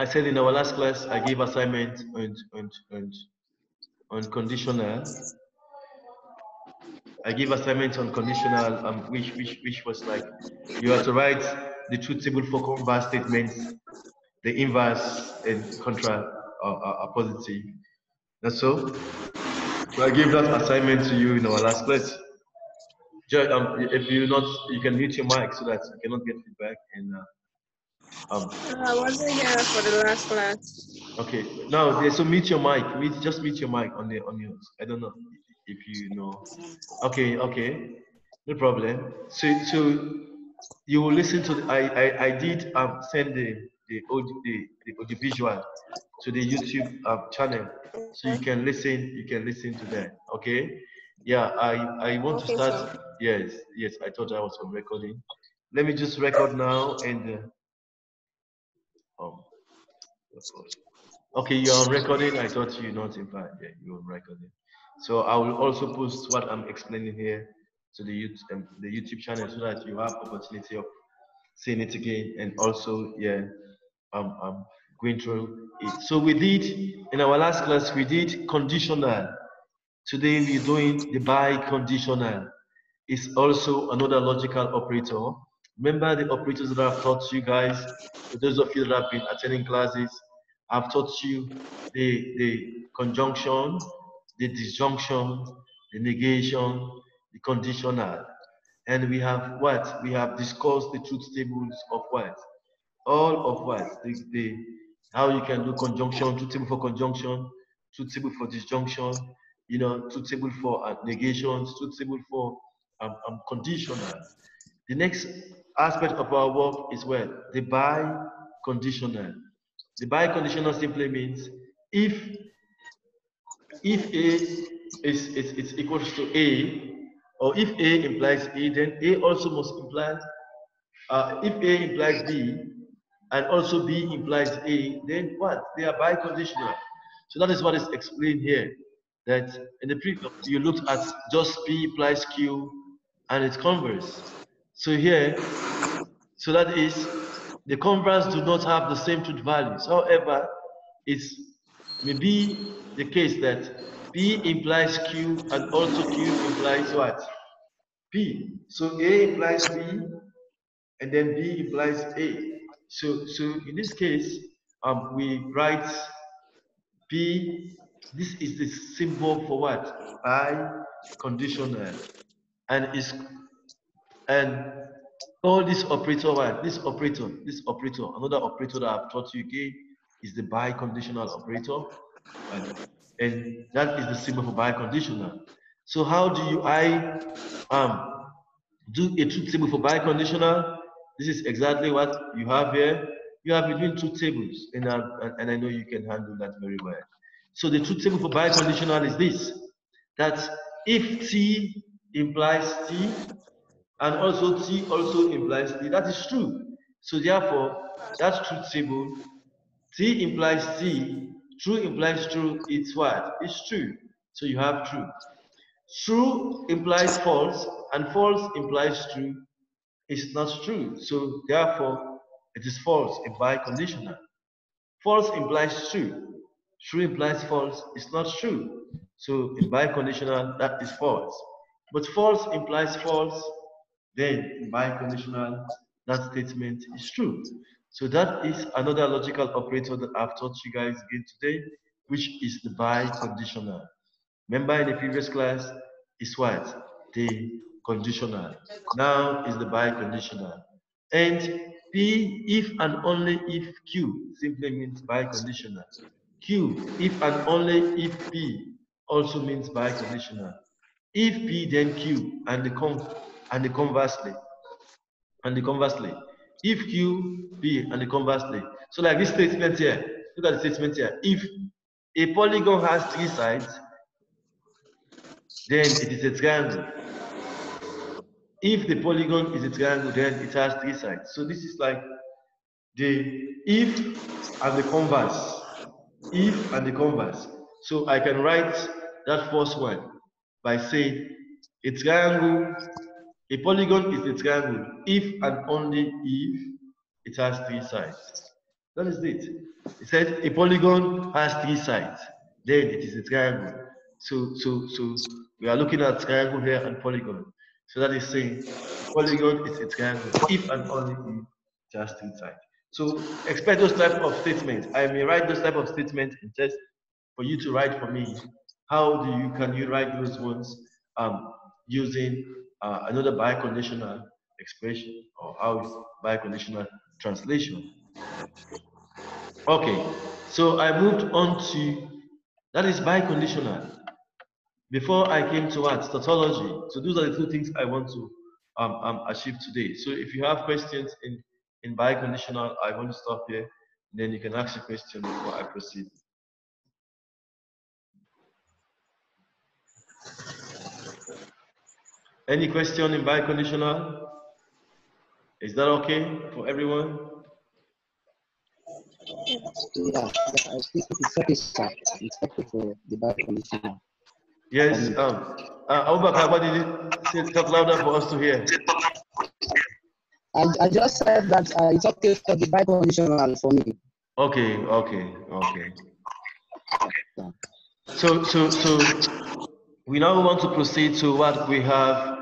I said in our last class, I gave assignment on conditional. I gave assignments on conditional, which was like you have to write the truth table for converse statements, the inverse and contra are positive. That's so. So I gave that assignment to you in our last class. If you not, you can mute your mic so that you cannot get feedback. And I wasn't here for the last class. okay, now so mute your mic. Just mute your mic on yours. I don't know if you know. Okay, no problem. So you will listen to the, I did send the audio visual to the YouTube channel, so you can listen to that. Okay, yeah, I want to Okay, start. sir. Yes, I thought I was on recording. Let me just record now and um okay, you're on recording. I thought you not invited. Yeah, you're on recording. So I will also post what I'm explaining here to the YouTube channel so that you have opportunity of seeing it again, and also yeah, going through it. So we did in our last class we did conditional. Today we're doing the biconditional. It's also another logical operator. Remember the operators that I've taught you guys. For those of you that have been attending classes, I've taught you the conjunction, the disjunction, the negation, the conditional. And we have what? We have discussed the truth tables of what? All of what? How you can do conjunction, truth table for conjunction, truth table for disjunction, truth table for negations, truth table for conditional. The next aspect of our work is what? The biconditional. The biconditional simply means if A is equals to A, or if A implies A, then A also must imply, if A implies B, and also B implies A, then what? They are biconditional. So that is what is explained here. That in the previous, you looked at just P implies Q and its converse. So here, so that is, the converse do not have the same truth values. However, it may be the case that P implies Q and also Q implies what? P. So A implies B and then B implies A. So in this case, we write P. This is the symbol for what? Biconditional, and all this operator, what? This operator, another operator that I've taught you again is the biconditional operator, and that is the symbol for biconditional. So how do I do a truth table for biconditional? This is exactly what you have here. You have between two tables, and I know you can handle that very well. So the truth table for biconditional is this: that if T implies T, and also T also implies T, that is true. So therefore, that truth table, T implies T, true implies true, it's what? It's true. So you have true. True implies false, and false implies true. It's not true. So therefore, it is false in biconditional. False implies true. True implies false. It's not true. So in biconditional, that is false. But false implies false. Then in biconditional, that statement is true. So that is another logical operator that I've taught you guys again today, which is the biconditional. Remember in the previous class, is what? The conditional. Now is the biconditional. And P, if and only if Q, simply means biconditional. Q, if and only if P, also means biconditional. If P, then Q, and the conversely. If Q, P, and the conversely. So like this statement here, look at the statement here. If a polygon has three sides, then it is a triangle. If the polygon is a triangle, then it has three sides. So this is like the if and the converse. If and the converse. So I can write that first one by saying a triangle, a polygon is a triangle if and only if it has three sides. That is it. It said a polygon has 3 sides. Then it is a triangle. So we are looking at triangle here and polygon. So that is saying polygon is a triangle if and only if it has 3 sides. So expect those type of statements. I may write those type of statements in test for you to write for me. How can you write those ones using another biconditional expression, or how is biconditional translation? Okay, so I moved on to, that is biconditional. Before I came to what? Tautology. So those are the 2 things I want to achieve today. So if you have questions in biconditional, I want to stop here. Then you can ask a question before I proceed. Any question in biconditional? Is that okay for everyone? Yeah, I think it's okay, sir. It's okay for the biconditional. Yes. Abubakar, what did you say? Talk louder for us to hear. I just said that it's okay for the biconditional for me. Okay. So we now want to proceed to what we have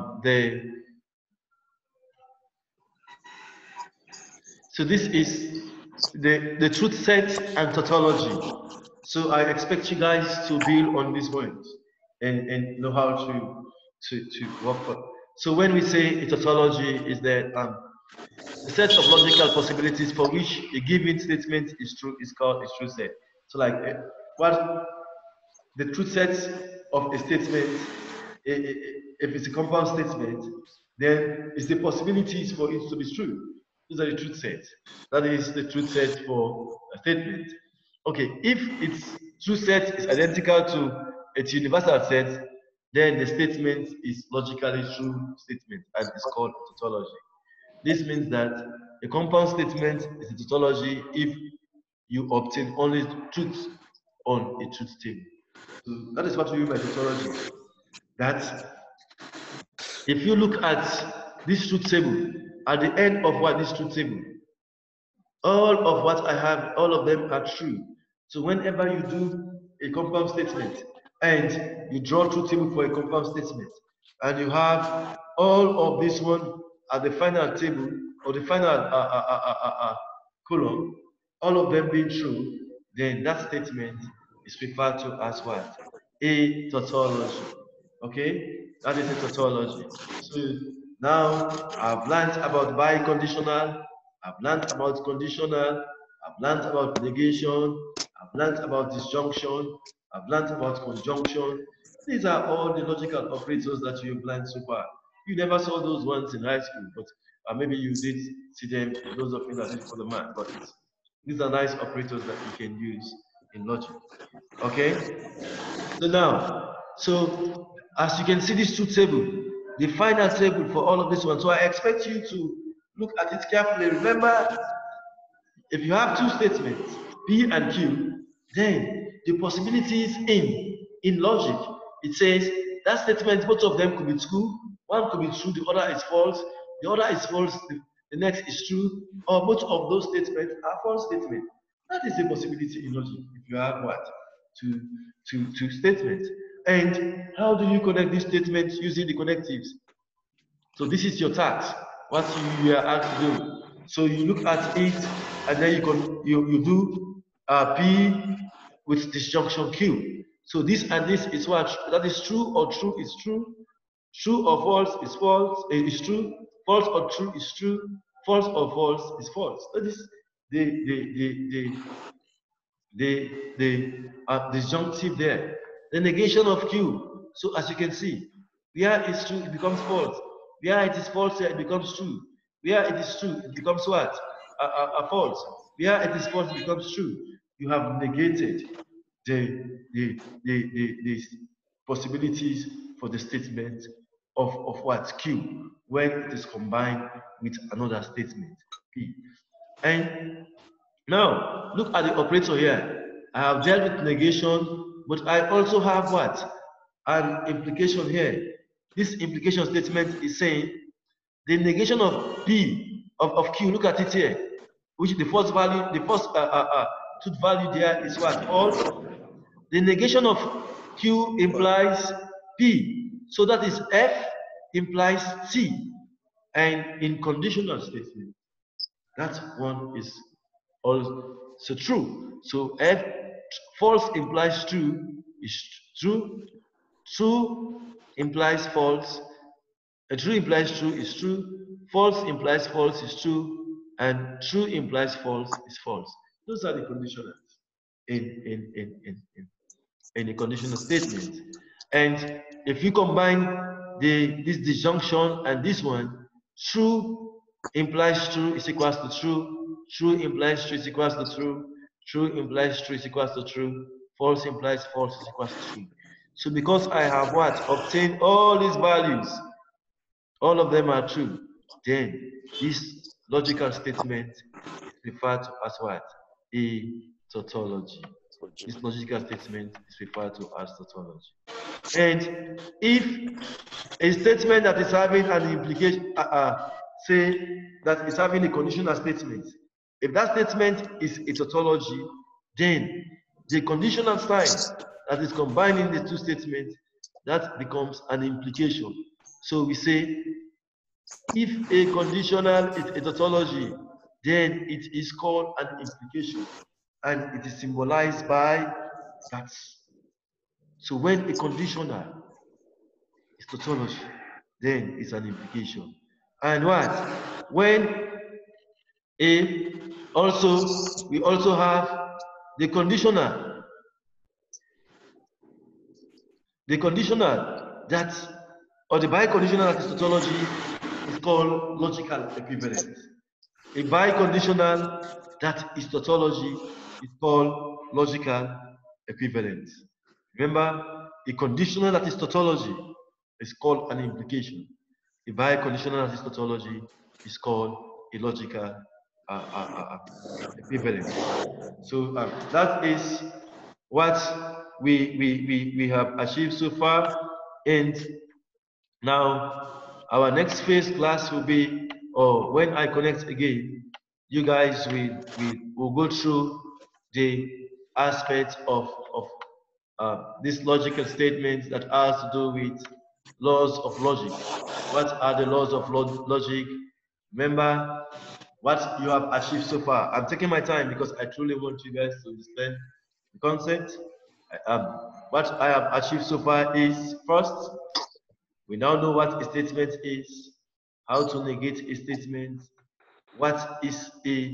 so this is the truth set and tautology. So I expect you guys to build on these words and know how to work for. So when we say a tautology, is that the set of logical possibilities for which a given statement is true is called a true set. So like what the truth set of a statement, if it's a compound statement, then it's the possibilities for it to be true. These are the truth sets. That is the truth set for a statement. Okay, if its truth set is identical to its universal set, then the statement is logically true statement and is called a tautology. This means that a compound statement is a tautology if you obtain only truth on a truth table. So that is what we mean by tautology. That if you look at this truth table, at the end of this truth table, all of what I have, all of them are true. So whenever you do a compound statement and you draw truth table for a compound statement, and you have all of this one at the final table or the final column, all of them being true, then that statement is referred to as what? A tautology. Okay, that is a tautology. So now I've learned about biconditional, I've learned about conditional, I've learned about negation, I've learned about disjunction, I've learned about conjunction. These are all the logical operators that you've learned so far. You never saw those ones in high school, but maybe you did see them, those of you that did for the math, but these are nice operators that you can use in logic. Okay? So now, as you can see this truth table, the final table for all of this one. So I expect you to look at it carefully. Remember, if you have 2 statements, P and Q, then the possibilities in logic, it says that statement, both of them could be true. One could be true, the other is false. The other is false, the next is true. Or both of those statements are false statements. That is a possibility in logic if you have what? Two statements. And how do you connect these statements using the connectives? So this is your task, what you are asked to do. So you look at it, and then you do P with disjunction Q. So this and this is what? That is true or true is true. True or false is false, is true. False or true is true. False or false is false. That is the disjunctive there. The negation of Q. So as you can see, where it's true, it becomes false. Where it is false, it becomes true. Where it is true, it becomes what? False. Where it is false, it becomes true. You have negated the possibilities for the statement of what? Q, when it is combined with another statement, P. And now, look at the operator here. I have dealt with negation, but I also have what? An implication here. This implication statement is saying the negation of P, of Q, look at it here. which the first value, the first truth value there is what? False. The negation of Q implies P. So that is F implies T. And in conditional statement, that one is also true. So F false implies true is true. True implies false. True implies true is true. False implies false is true. And true implies false is false. Those are the conditionals in a conditional statement. And if you combine this disjunction and this one, true implies true is equals to true. True implies true is equals to true. True implies true is equals to true. False implies false is equals to true. So because I have what? Obtained all these values, all of them are true, then this logical statement is referred to as what? A tautology. This logical statement is referred to as tautology. And if a statement that is having an implication, say that is having a conditional statement, if that statement is a tautology, then the conditional sign that is combining the two statements, that becomes an implication. So we say, if a conditional is a tautology, then it is called an implication, and it is symbolized by that. So when a conditional is tautology, then it's an implication. And what? When we also have the conditional. The conditional that, or the biconditional that is tautology, is called logical equivalence. A biconditional that is tautology is called logical equivalence. Remember, a conditional that is tautology is called an implication. A biconditional that is tautology is called a logical equivalence. So that is what we have achieved so far. And now our next phase class will be, or when I connect again, you guys will go through the aspects of this logical statement that has to do with laws of logic. What are the laws of logic? Remember what you have achieved so far. I'm taking my time because I truly want you guys to understand the concept. What I have achieved so far is, first, we now know what a statement is, how to negate a statement, what is the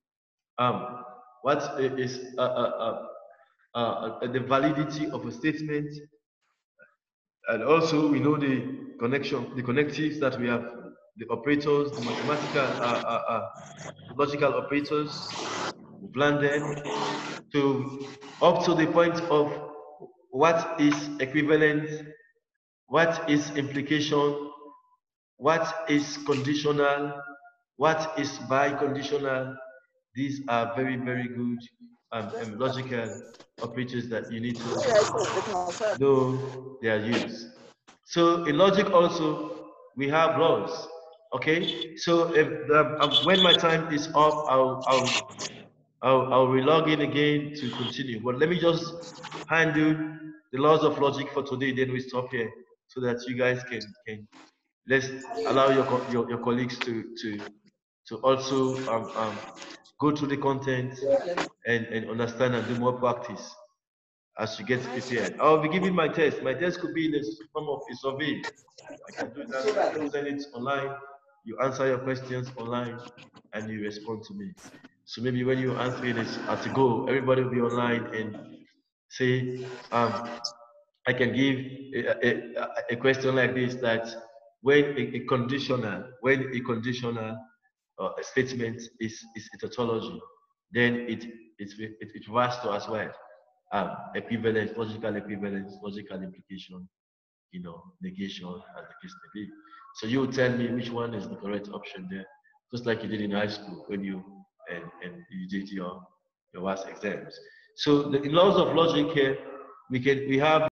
validity of a statement, and also we know the connectives that we have, the operators, the mathematical, logical operators. We've learned them up to the point of what is equivalent, what is implication, what is conditional, what is biconditional. These are very, very good logical operators that you need to know their use. So in logic also, we have laws. Okay, so when my time is up, I'll relog in again to continue. But let me just handle the laws of logic for today. Then we stop here so that you guys can let's allow your colleagues to also go through the content and understand and do more practice as you get prepared. I'll be giving my test. My test could be in the form of a survey. I can do that. I can send it online. You answer your questions online and you respond to me. So maybe when you answer it at a go, everybody will be online and say, I can give a question like this, that when a conditional statement is a tautology, then it refers to as well equivalence, logical implication, negation, as the case may be. So you will tell me which one is the correct option there, just like you did in high school when you did your WAS exams. So the laws of logic here, we have